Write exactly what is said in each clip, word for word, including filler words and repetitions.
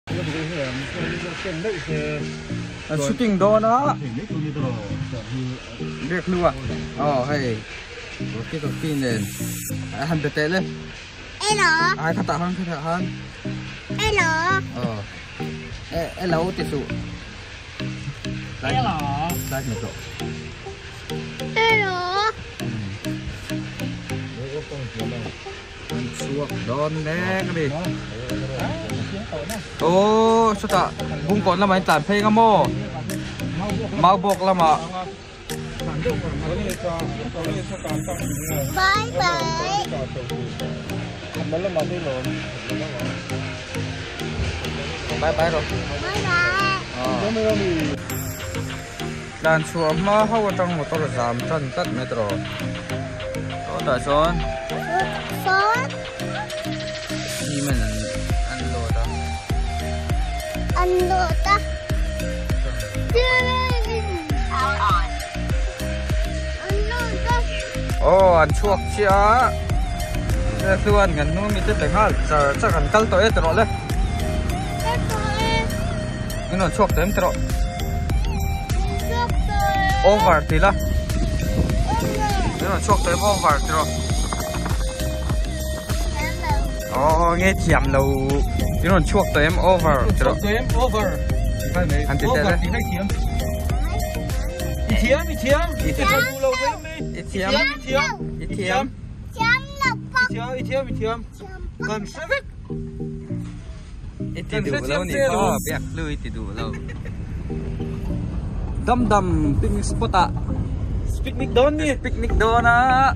shooting đó đó biết luôn à ờ hay cái cái pin này hành được tệ lên Hello. ai khát hơn khát hơn Hello. ờ hello tiếp tục hello đây một độ Hello. suộc đón đen đi ô sao ta bung còn làm anh tàn phê ngắm mô mau buộc làm ạ Bye bye. bye bye rồi Bye bye. đàn xuống mà hậu trong một tàu giảm chân tất metro có đại son Phone. gì mình ăn đồ đó Ăn đồ ta. ô ăn chuột chia cái tuần ngắn nó mình tới ha giờ chắc hẳn cắt tới từ đó lên cái nó chuột tới từ đó over thì là cái nó chuột tới over từ đó ô nghe chém lâu cái nó chuột tới em over từ đó tới em over ăn tiếp theo đấy ít thiếm ít thiếm ít thiếm lâu với mình ít thiếm ít thiếm ít thiếm Chấm lọc bọc. ít thiếm ít thiếm ít thiếm gần sẽ biết ít thì đủ lâu nhỉ có bẹt lưới thì đủ lâu đâm đâm picnic spot à picnic đón đi picnic đón á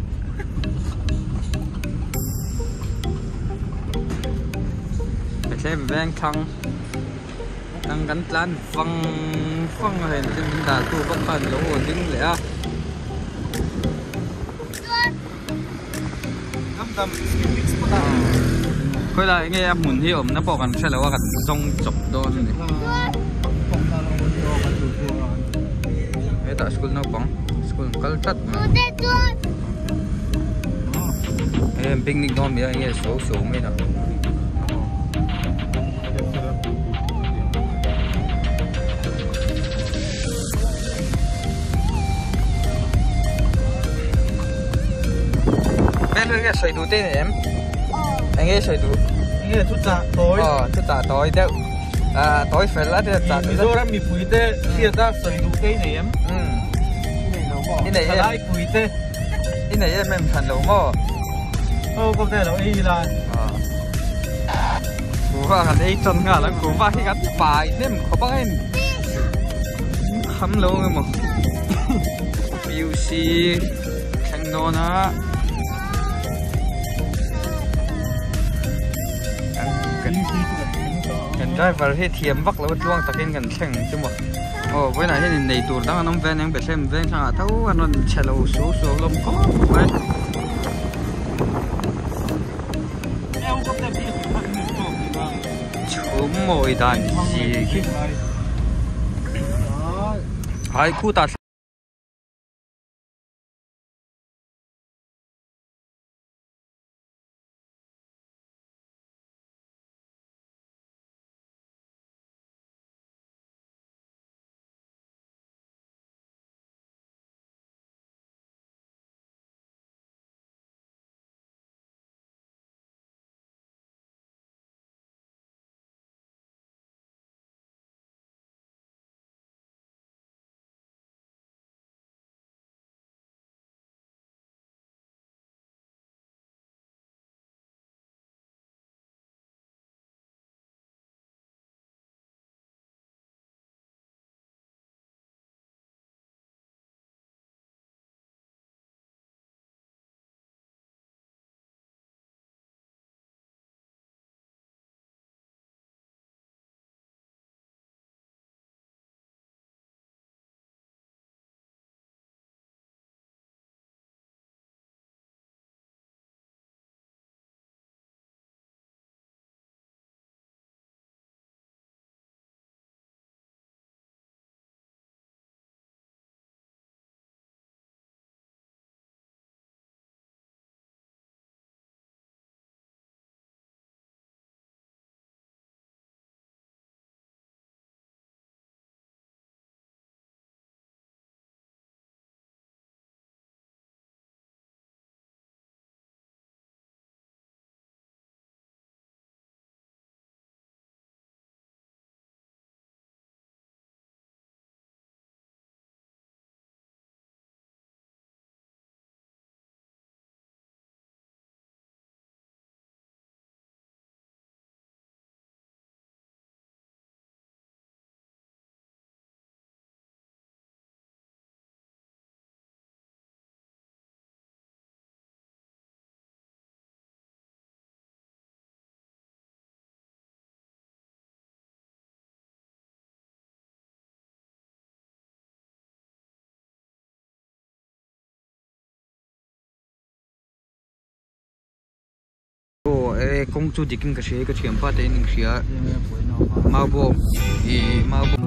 phải xem ven thăng đang gắn lan văng văng hình trên đà tu vẫn phần lỗ hồn đứng lẽ đâm đâm picnic spot à khơi lại nghe em muốn hiểu nó bỏ gần xe là gần rong chọc đón này cái tại school nó bóng school cất chất em picnic đón bây giờ nghe số số mấy nào bên lưng cái sợi đủ tên này em anh nghe sợi đủ nghe chút dạ tối ờ chút tạ tối đâu à tối phải là thế tạ mình rồi mình phủi tê kia ta sợi đủ cây này em ừ cái này em lại phủi tê cái này em em thành lẩu mò ô có thể là y là cú va hẳn ấy chân ngả lắm cú va khi gắt phải nên có bác em khăm lâu rồi mà beauty thành đồ na gần driver hết thiếm vắc là bất luang ta kén gần thèn chứ mà ồ với này thì này tụi đang ăn ven em bị xem ven sang à thấu anh ăn chè lẩu số số lông có vậy chúm mồi đàn gì khi hai khu ta ê công chu dikin cái xe cái chuyện phát đến những xe mau bộ thì mau bộ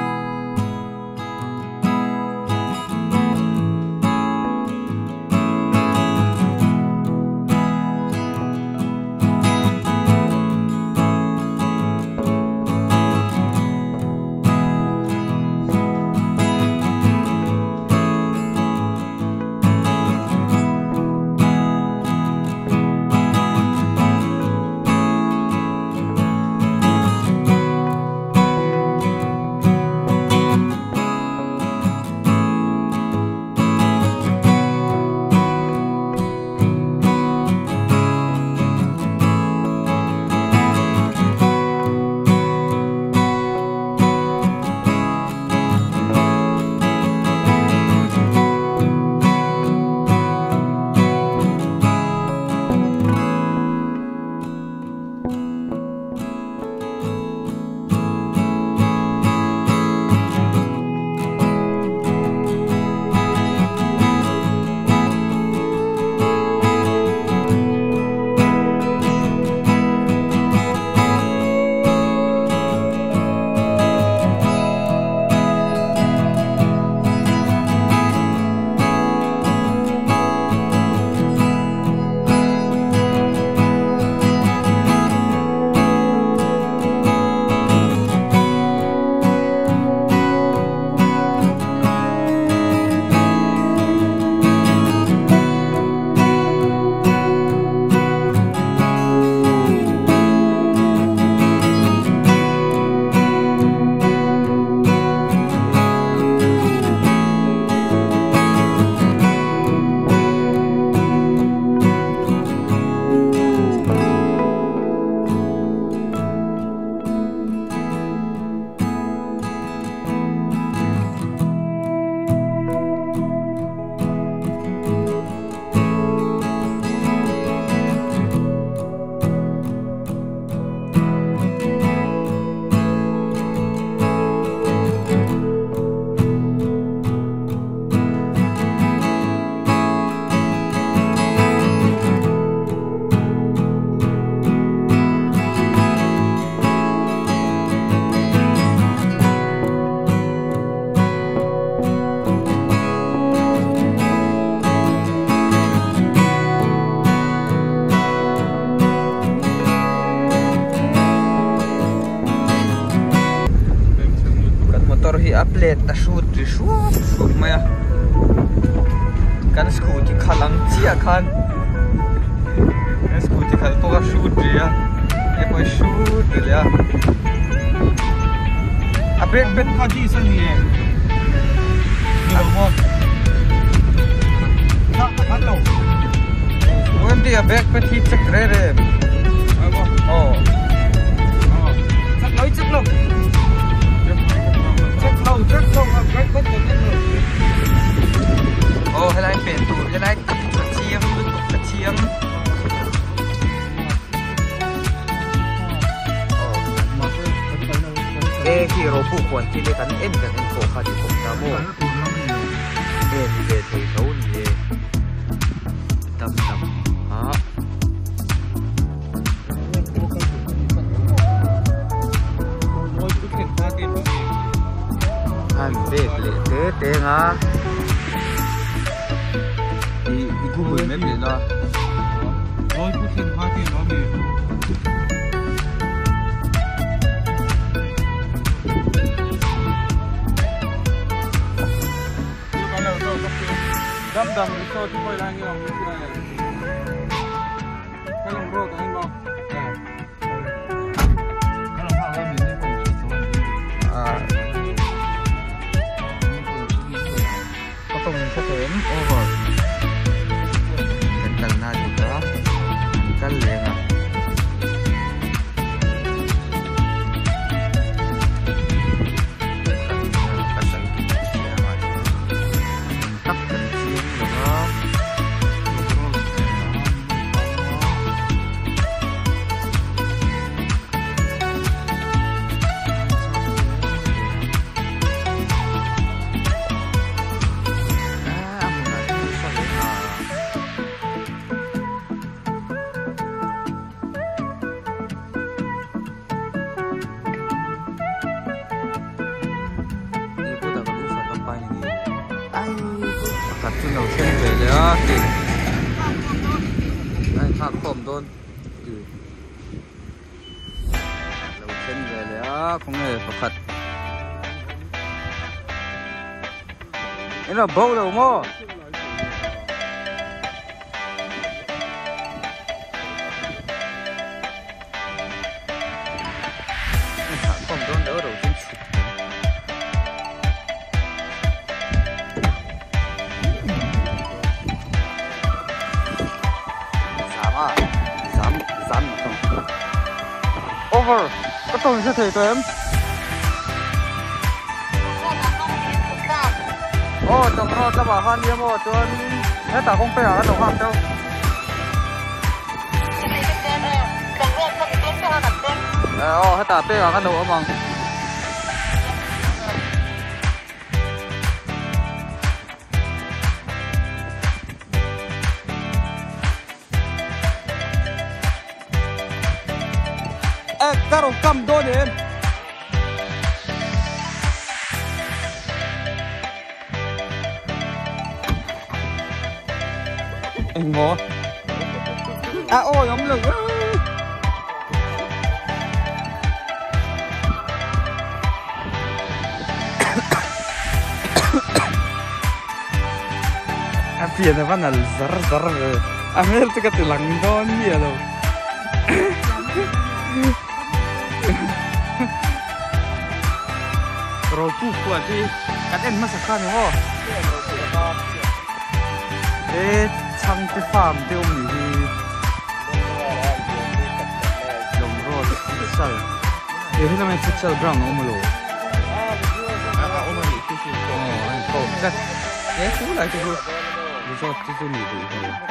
update ta shoot ri shuap shuap maya kan scooty khalang chia khan kan scooty khal to ka shoot ri ya e poi shoot ri ya update bet kha ji sang ni e ni lo mo ta ta to when the back bet hi check re re oh chắc nói chắc lắm chắc lâu chắc lâu mà cái cái cái cái oh hay là biển tủ cái này tập tập chiêm tập chiêm ê khi rồi phụ quan thì lấy cái em cái em cổ khai thì cũng là mua em về thầy thấu gì tâm tâm hả anh biết lệ thế thế ngã đi đi khu vực mấy biển đó rồi cứ thiên hoa tiền đó mình đâm đâm cho chúng tôi đang như thế này cái lòng rô của anh không cái lòng hoa mình nên còn chỉ số à có tông có thêm over cái tầng này thì đó cái liền à จุดเราเส้นไปแล้วกินไอ้ผักผมโดนอยู่เราเส้นไปแล้วคงเลยประคัดนี่เราโบ้เราโม่ผักผมโดนเดี๋ยวเราจิ้มชุบover có tôi sẽ thầy tụi em ô trong đó ta bảo hoan điếm ô tuần hết ta không phải ở đâu hoan đâu ô hết ta phải ở cái đâu mà các đồng cầm đôi đến anh ngó à ôi ấm lực à phiền là văn là zar zar rồi à mấy cái từ lằng đó nhiều đâuเราพูดว่าที่กันเอ็นมาสักครั้งเหรอเอ๊ะช่างที่ฟาร์มที่อุ้มอยู่ที่ลงรถฟุตซอลเดี๋ยวที่ทำไมฟุตซอลบราวน์อุ้มมาโลอ๋ออันโตแต่เอ๊ะคุณอะไรที่คุณรู้จักที่ตัวนี้ดูเหรอ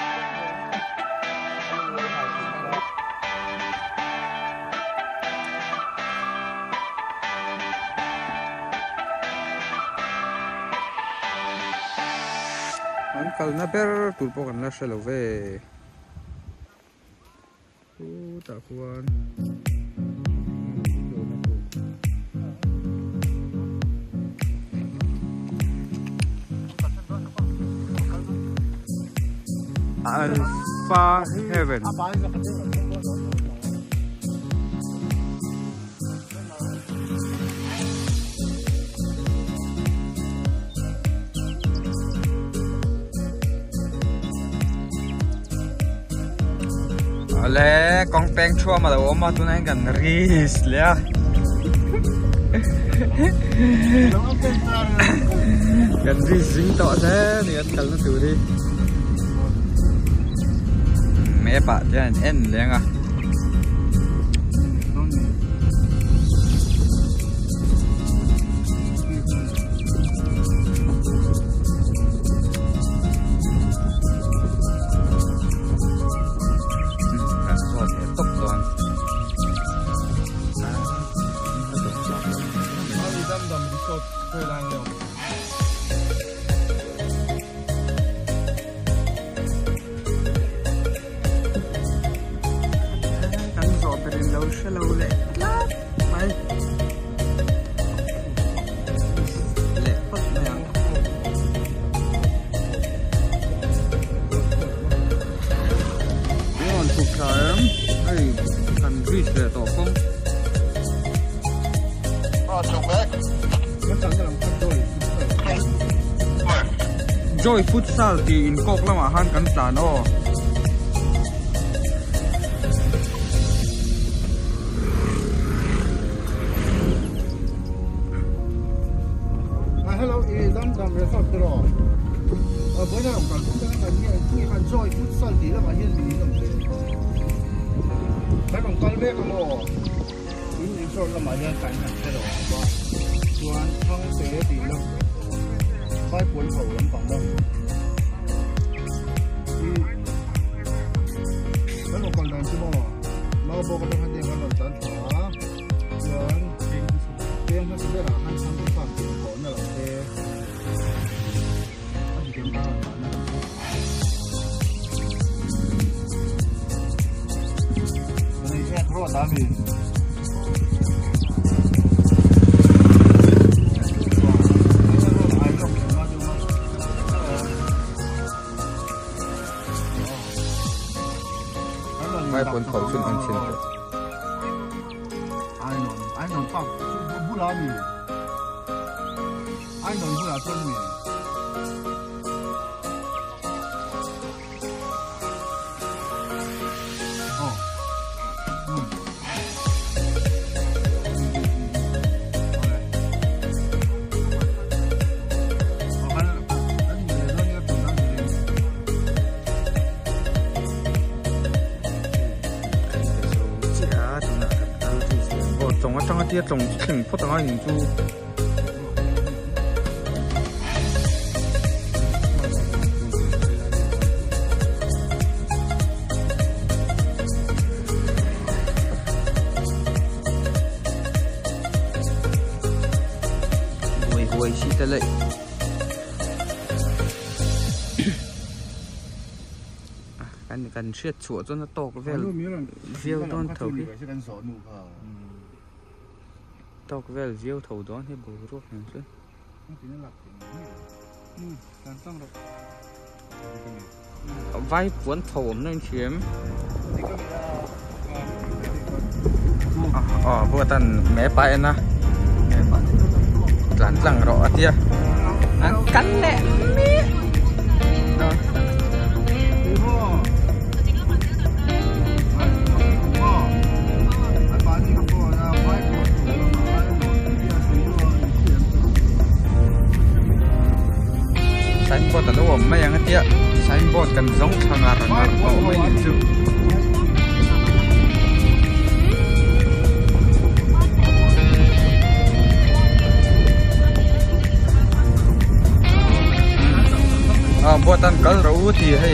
Kalna per tulpo kan la shalove u takuan Alpha Heaven le con peng chua mà đâu mà tụi này gần ris lẽ gần ris dính tọ thế thì ăn cần nó từ đi mẹ bạn cho anh em lẽ à Joy Futsal thì in cốc lắm mà han cắn tàn ô. Hello, dam dam resort đó. Ờ bữa nay ông cần cũng đang cần nghe nghe han Joy Futsal thì là mà hiện bị làm gì. Cái ông con biết không ô. Những resort là mà hiện cảnh cái đó. Chuan phong tế thì là phải cuốn khẩu lắm bằng đâu. Cái một con đàn chứ bò, nó bò cái thằng điên con đàn chán thỏa, rồi điên nó sẽ biết là hai thằng cái phạm tiền khổ này là thế, anh chỉ kiếm ba là phản này. Này xe thua đá gì? 放不拉米，安东不拉真米。哦，嗯。 trồng ở trong cái tia trồng khỉnh phốt tao hình chu hồi hồi xí ta lạiกันกันเชือดฉวดจนตกเวลเวลต้นเถาพี่ตกเวลเวลเถาต้นให้บูรุษนั่นสิไว้ปวนถมนั่นเฉียมอ๋อพวกท่านแม่ไปนะหลังหลังรอเตี้ยอันกันแหละใช้บอดแต่ละวันไม่ยังเตี้ยใช้บอดกันสองทางอะไรนะโอ้ไม่ยินจุอ่าบอดตันก็รู้ที่ให้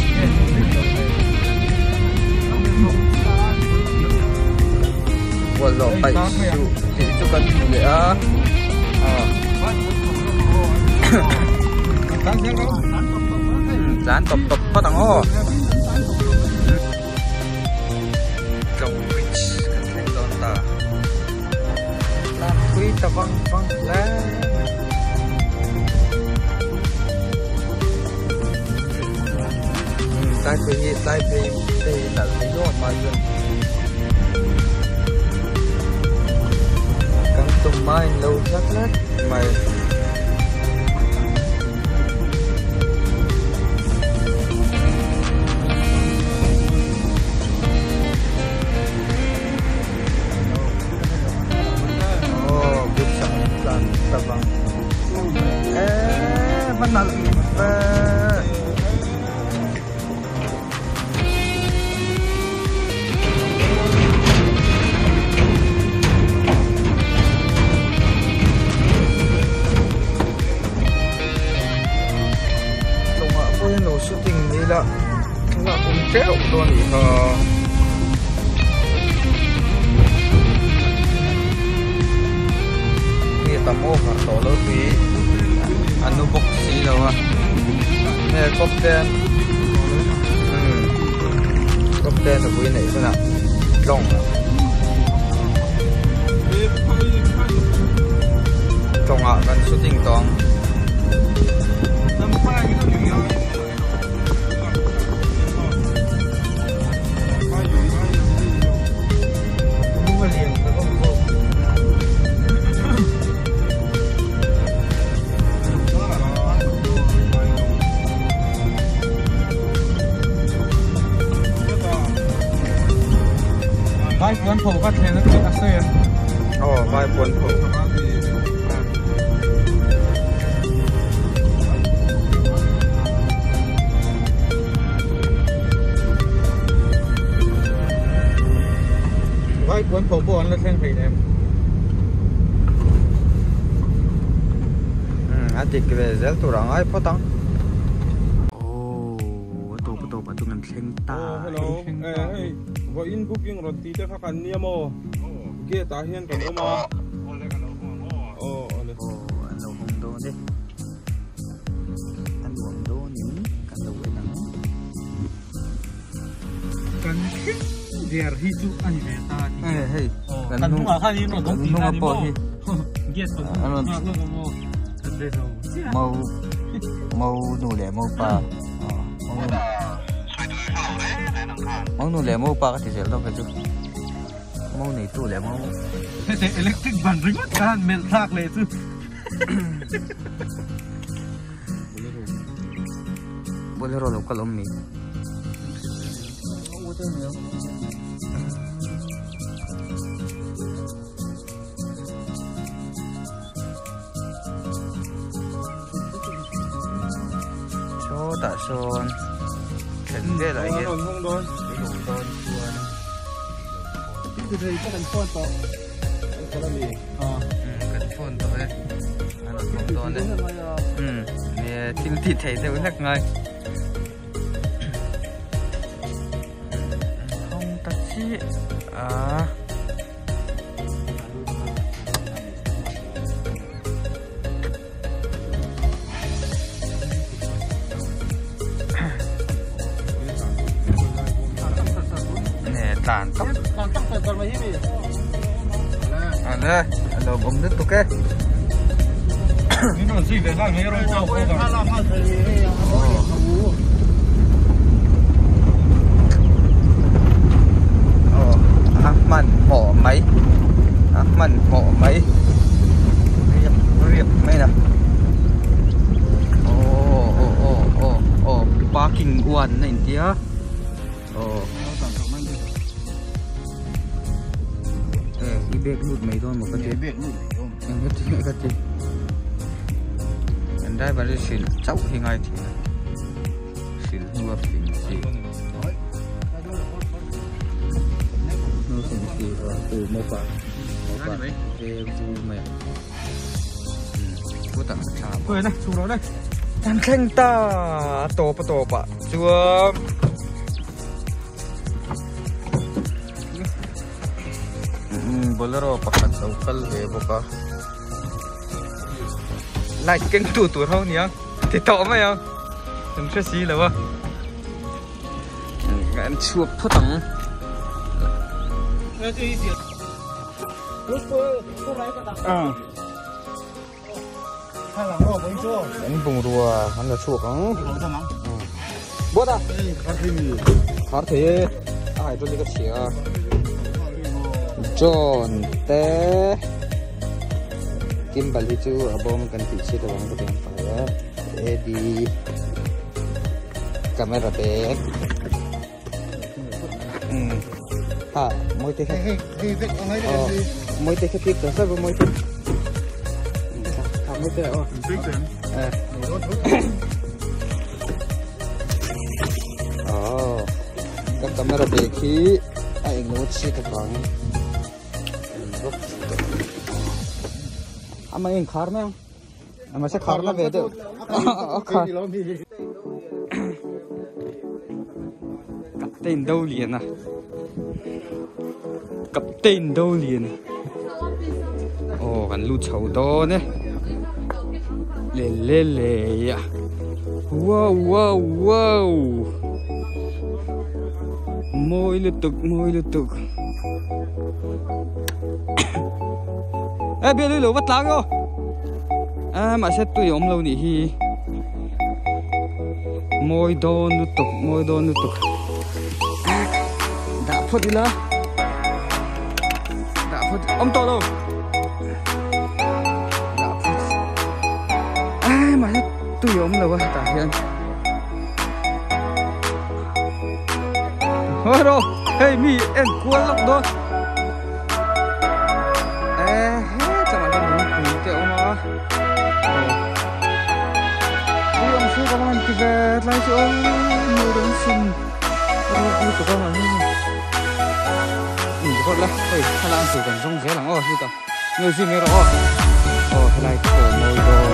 บอดเราไปจุที่จุกันเลยอ่ะอ่าร้านตบตบเขาต่างอ้อจงวิชกันแข่งตอนตาร้านคุยตะวังวังแล้วใต้ไปใต้ไปใต้หลังไปโยนมาจนกันตุ้มไม้เราชักเล็กไม่ terbang eh benar eh cuma apa yang lo syuting ni lah nggak kuncel tuh nih tamo kartolo pi anu boksi lawa helikopter hmm helikopter tu bui nei sana long long ah kan shooting tong vai cuốn phổ phát hiện nó bị ác xê ồ vai cuốn phổ vai cuốn phổ buồn là xem thầy em ừ adik về zel tu rang ai potong oh tu betul betul dengan senta hello eh vô in booking rồi tí tới phát anh niêm ô kia ta hiện còn ô mà ô anh đâu không đâu đấy anh buồn đâu những cái đầu ấy nắng kan biar hidup ani beta eh hey kan nung akan ini nung nung apa sih yes mau mau nulis mau apa mau nulis mau apa cái gì đó cái chú mau này tụ lẹ mau thế electric bàn ring mất gan mệt thạc lệ chứ bolero lo kalau mi cho ta son thành cái lại cái không đôi cái đủ đòn chuồn thì thầy có thành phone to cái là gì à cái phone to đấy anh không đòn đấy ừ nè tin thịt thầy theo nhắc ngay không ta chi à tàn tóc à đây là bông nước tôi cái cái nó gì để làm cái rồi đâu có làm ăn thì ờ Ahmad mỏ máy Ahmad mỏ máy riệp riệp mấy nè ô ô ô ô ô parking one này tía ô bek lut mai don mo ka te bek lut en heti ka te en dai ba sil chau hi ngai thi sil nuwa fin ti no sin ti ra tu mo pa mo pa e tu mai ko ta cha cười này xuống đó đây tan khen ta to pa to pa chuam bolero pakat local e boka like keng tu tu rau ni ang ti to mai ang tum se si lawa gan chup photang à hai là ngô với chua anh bùng rùa hắn là chuột ang không sao lắm bố ta có thêm gì khát thế ai tôi đi cái gì à John te Kimbal itu abang kan tisu tu orang tu yang payah Eddie kamera bag hmm ha moi te hey hey bek online oh moi te ketik tu sao moi te moi te oh big then eh oh kan kamera bag hi ai ngot si tu bang ama in khar na ama se khar na ve de khar captain đâu liền à captain đâu liền oh kan lu chau do ne le le le ya wow wow wow môi liên tục môi liên tục ê bây giờ lũ bắt lá cơ à mà sẽ tùy ông lâu nỉ hi môi đôn liên tục môi đôn liên tục đã phốt đi lá đã phốt ông to đâu đã phốt à mà sẽ tùy ông lâu à tả hiện thôi rồi hey mi em cuốn lắm đó ê kiểu nó đi ông sư công an thì về lại chỗ người đông sinh rồi đi tụi con là như nhìn có là ơi hay là ăn thử gần trong dễ lắm ôi như tao người gì nghe rõ ồ hay là cổ môi rồi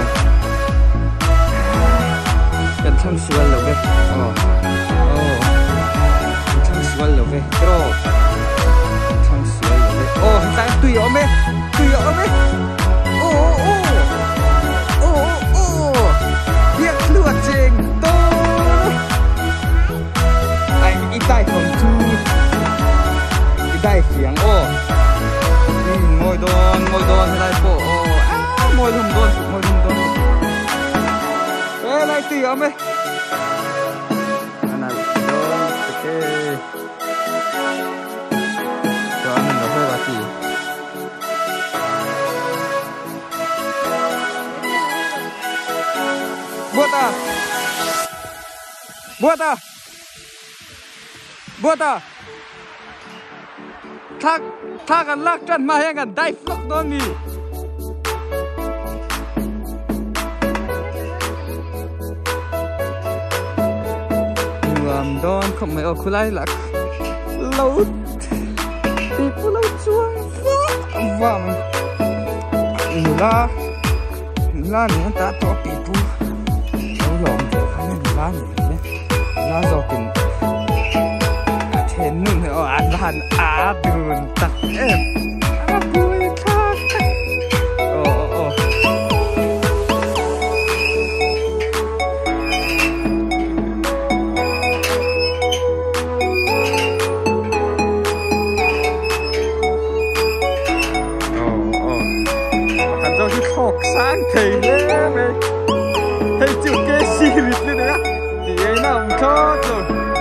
gần trong sữa lẩu về ồ ồ trong sữa lẩu về rồi trong sữa lẩu về ồ hiện tại tùy ông ấy tùy ông ấy ô ô ô ô biết lừa chèn to anh ít tay không chu ít tay tiếng ô ngồi đòn ngồi đòn thế này bộ à ngồi lùm đòn ngồi lùm đòn cái này tùy ông ấy này đòn ok cho anh nó hơi là buat ah buat ah buat ah thak thak an lak tran ma yang an dai flok don ni ngam don không mấy ở khu lai lạc lâu thì khu lâu chuông vâng la la này ta to bị pu lâu lỏng thì khá là la này la do kinh thêm nưng ở ăn van á đường tắc em à bùi thác ồ ồ sáng thì lẽ mày hay chịu cái gì lịch lên nữa thì ấy nằm thốt rồi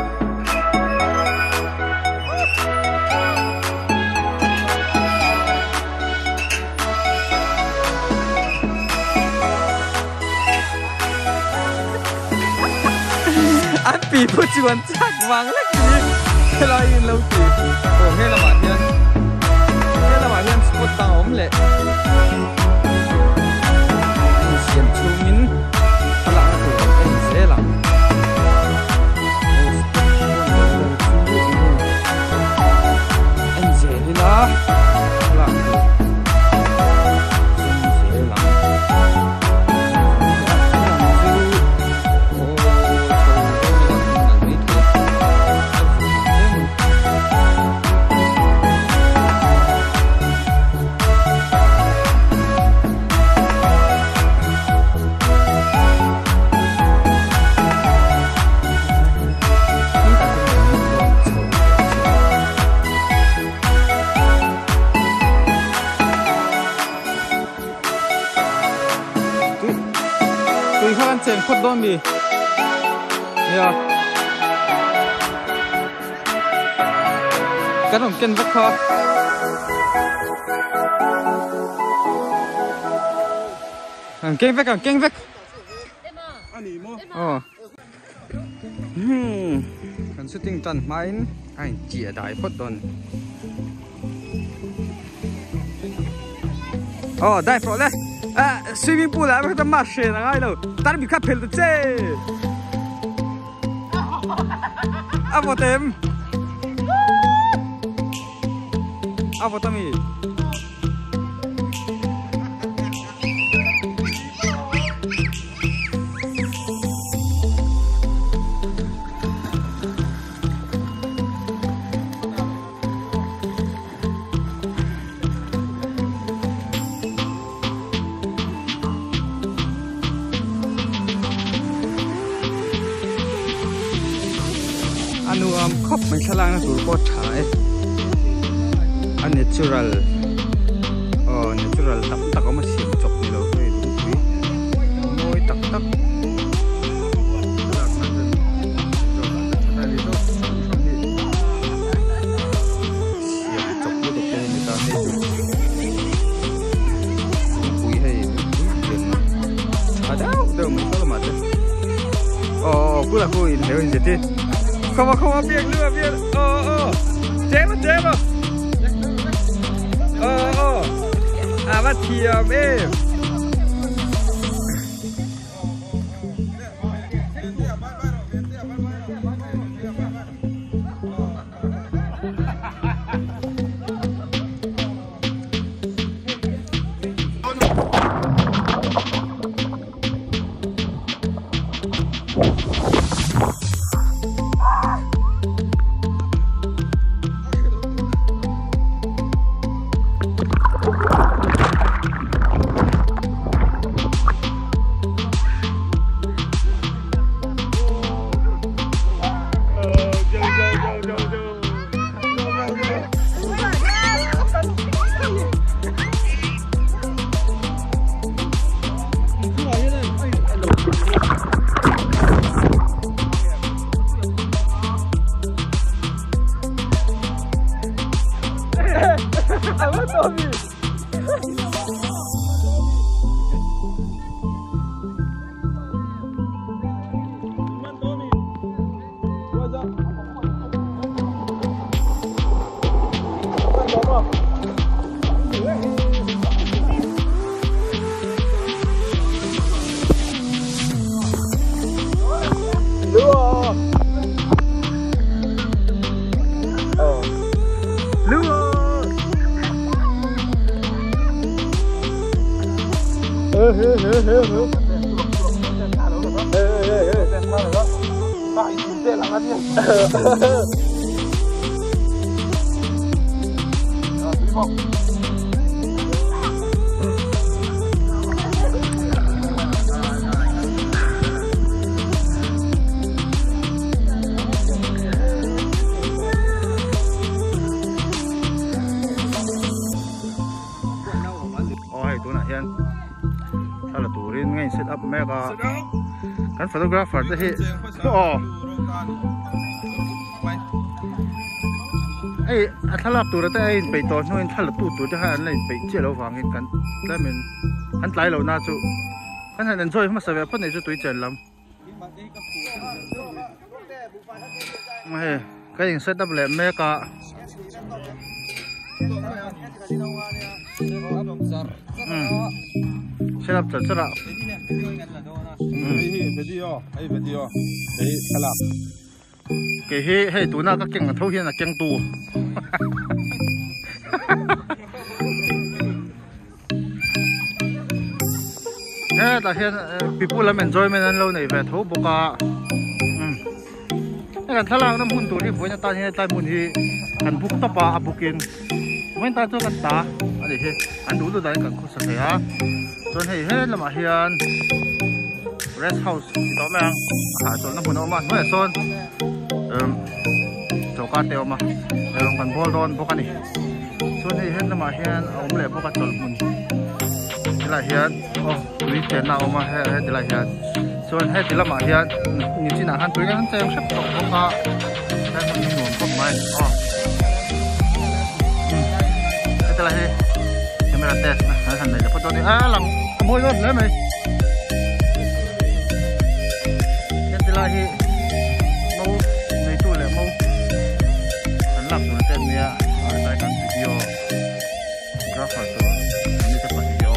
anh bị phụ chuẩn chắc vắng lắm kì cái lo in lâu kì ồ hay là bạn nhân hay là bạn nhân sport tao ốm lệ Hãy subscribe cho kênh Ghiền Mì Gõ để không Sen kod don bi ya kan on ken vak kha ang keng vek ang keng vek ani mo oh hmm kan shooting tan main ai chia dai kod don oh dai pro le à swimming pool là cái tấm mặt xe là ngay đâu ta bị cắt phèn được chứ à vào tem à vào tami anu am khop mai salang na tur ko thai a natural oh natural tak tak ma sim chok ni lo he tu noi tak tak tak na den ro la ta li do sim chok lu do ke ni ta he pui he ada do mai solo ma oh pula ko in he in jeti không mà không có biếng nữa biếng ờ ờ chế mà chế mà ờ ờ à bắt thiềm em Hơ hơ hơ hơ hơ. Ê ê ê ê, tên sao đó? Phải tên là anh nhá. Rồi, đi không? Ôi, tụi này hiện sao là tụi riêng ngay set up mega kan photographer te hi oh ai a thalap tur te ai pe to no in thal tu tu te han lein pe che lo wang in kan la men han tlai lo na chu kan han enjoy ma sa ve phone chu tui chen lam ma he cái hình set up le mega set up chal chara video ai video ai thalap cái he he tu na ka keng thau hian a keng tu he ta hian people am enjoyment an lo nei ve tho boka um kan thalang nam hun tu ri boina ta hian ta mun hi kan buk ta pa abukin when ta chu kan ta ani he an du du dai kan khu sa ya chon he he lama hian rest house đó mà à chỗ nó muốn mà nói son chỗ cá teo mà rồi còn bol don bốc anh chỗ này hiện là mà hiện ông lệ bốc cái chỗ muốn thế là hiện ô quý tiền nào mà hiện thế là hiện chỗ này thế là mà hiện như thế nào hắn tuổi hắn chơi sắp bốc bốc cả đây mình nuông bốc mai ô thế là thế camera test này hắn này là photo này à làm môi luôn lấy mày lahi mau nei tu le mau kan lap tu ten nia ai tai kan video grapher tu ni ta pa video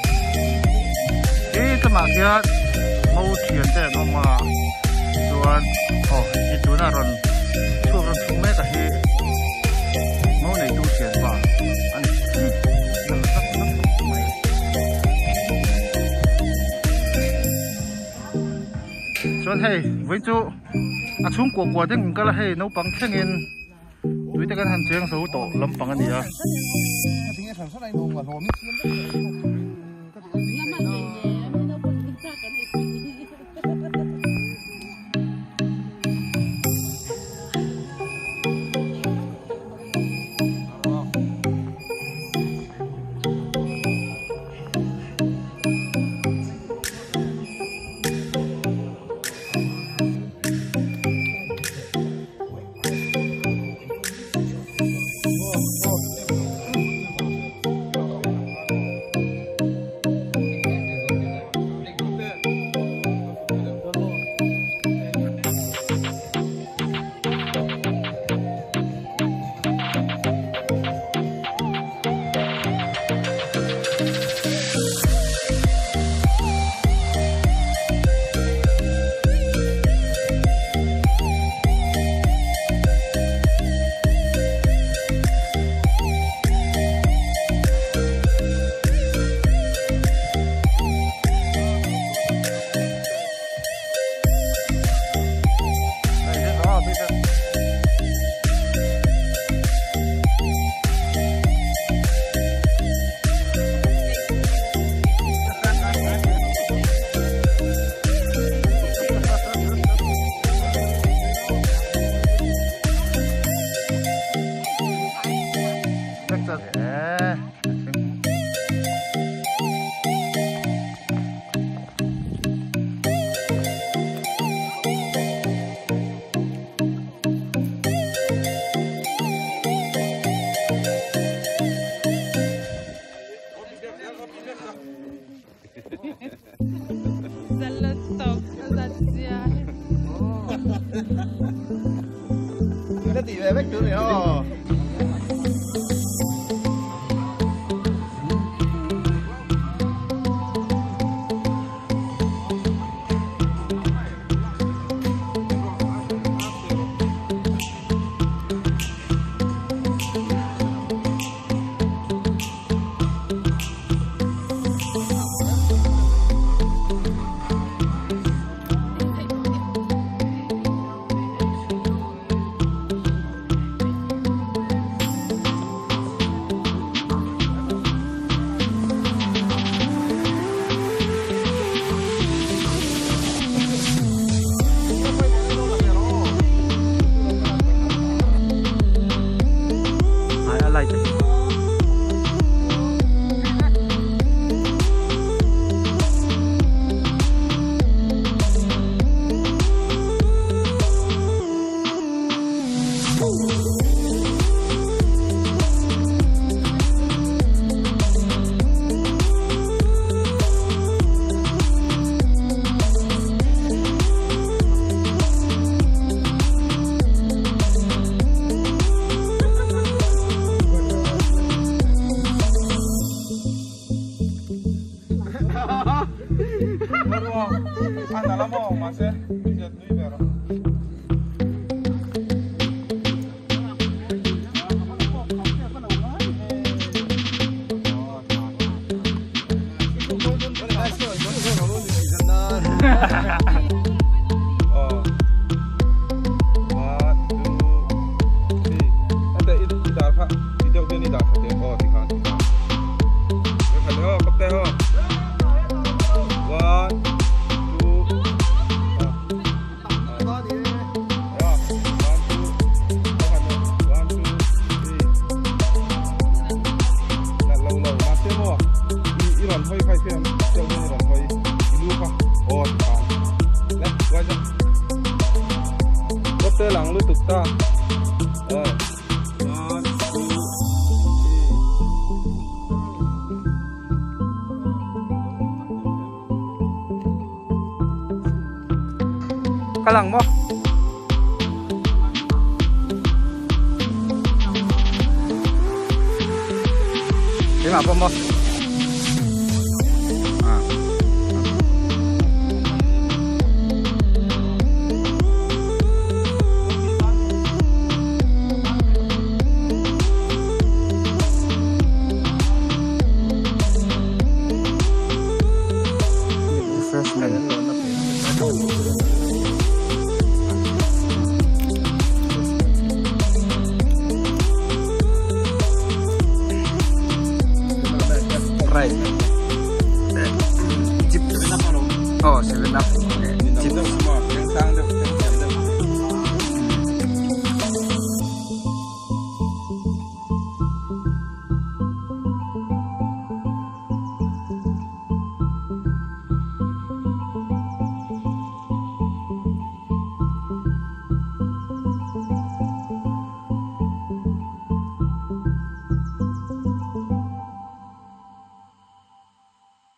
e ta ma kya mau thian te no ma chuan oh ni tu na ron chu ron chu me ta hi mau nei tu thian ba an chọn hay với chú à chúng của của tiếng cái là hay nấu bằng khen in đối với cái hành trang số tổ lâm bằng anh à Nó tỉ về vách chỗ này ho. Baru ah dalam mau masih lihat ni biar. Oh. One, two, three. Ada itu tidak kah? Tidak dia ni dah kata. Oh, tiga, tiga. Kata oh, kata oh. One, two, ah. Ah. Ya, one, two, one, two, three. Nak lau-lau masih mau. Iran hoi kai pian, jauh ni Iran hoi. Ilu kah? Oh, tiga. Leh, wajah. Kata lang lu tuk ta. Oh. One, two, three. Kalang mo. Lima apa mo? Ah. Refreshment. Right. Jeep seven up. Oh, seven up.